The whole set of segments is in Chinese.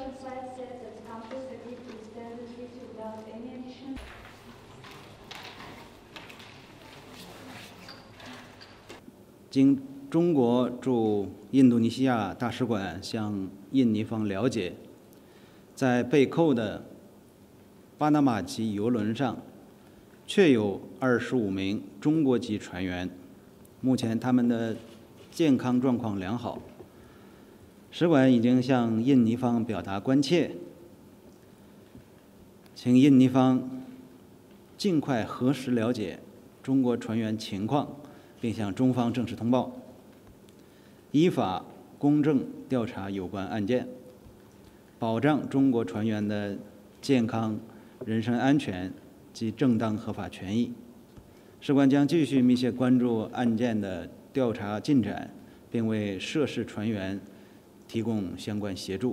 slide says that the council agreed to extend the treaty without any addition. 经中国驻印度尼西亚大使馆向印尼方了解，在被扣的巴拿马籍邮轮上，确有25名中国籍船员，目前他们的健康状况良好。使馆已经向印尼方表达关切，请印尼方尽快核实了解中国船员情况，并向中方正式通报，依法公正调查有关案件，保障中国船员的健康、人身安全及正当合法权益。使馆将继续密切关注案件的调查进展，并为涉事船员提供相关协助。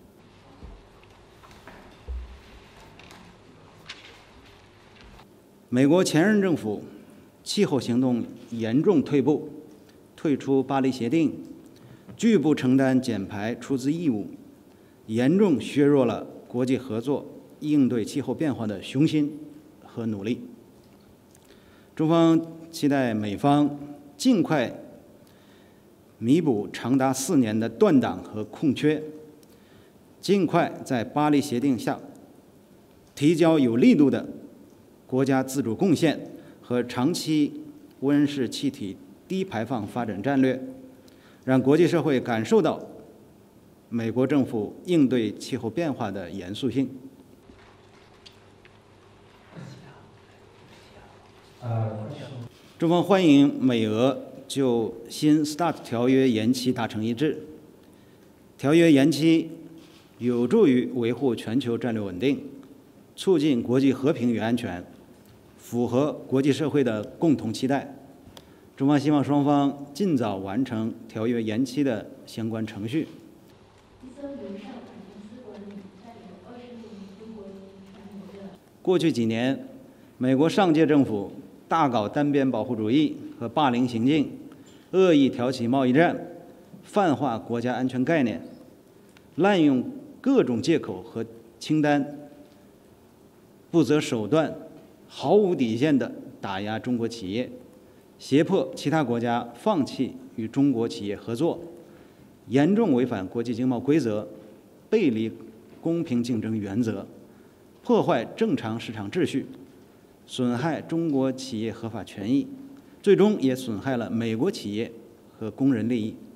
美国前任政府气候行动严重退步，退出巴黎协定，拒不承担减排出资义务，严重削弱了国际合作应对气候变化的雄心和努力。中方期待美方尽快弥补长达4年的断档和空缺，尽快在巴黎协定下提交有力度的国家自主贡献和长期温室气体低排放发展战略，让国际社会感受到美国政府应对气候变化的严肃性。中方欢迎美俄就新 START 条约延期达成一致。条约延期有助于维护全球战略稳定，促进国际和平与安全，符合国际社会的共同期待。中方希望双方尽早完成条约延期的相关程序。过去几年，美国上届政府大搞单边保护主义和霸凌行径，恶意挑起贸易战，泛化国家安全概念，滥用各种借口和清单，不择手段、毫无底线地打压中国企业，胁迫其他国家放弃与中国企业合作，严重违反国际经贸规则，背离公平竞争原则，破坏正常市场秩序，损害中国企业合法权益，最终也损害了美国企业和工人利益。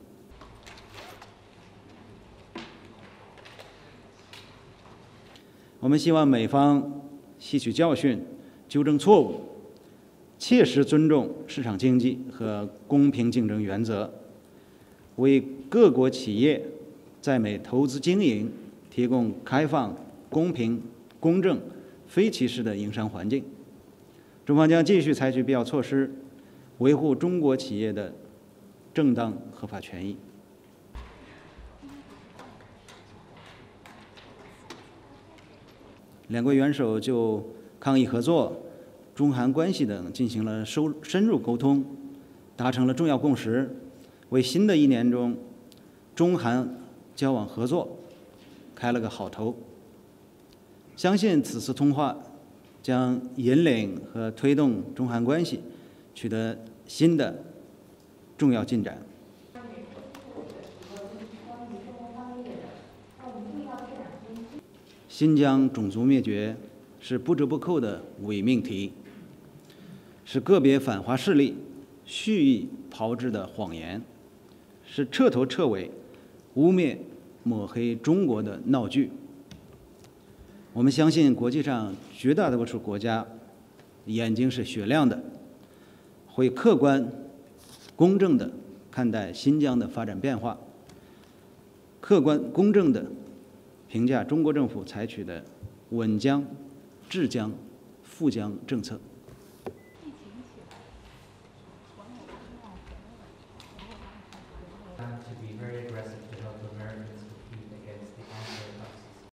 我们希望美方吸取教训，纠正错误，切实尊重市场经济和公平竞争原则，为各国企业在美投资经营提供开放、公平、公正、非歧视的营商环境。中方将继续采取必要措施，维护中国企业的正当合法权益。两国元首就抗疫合作、中韩关系等进行了深入沟通，达成了重要共识，为新的一年中中韩交往合作开了个好头。相信此次通话将引领和推动中韩关系取得新的重要进展。新疆种族灭绝是不折不扣的伪命题，是个别反华势力蓄意炮制的谎言，是彻头彻尾污蔑抹黑中国的闹剧。我们相信国际上绝大多数国家眼睛是雪亮的，会客观公正地看待新疆的发展变化，客观公正地评价中国政府采取的稳疆、治疆、富疆政策。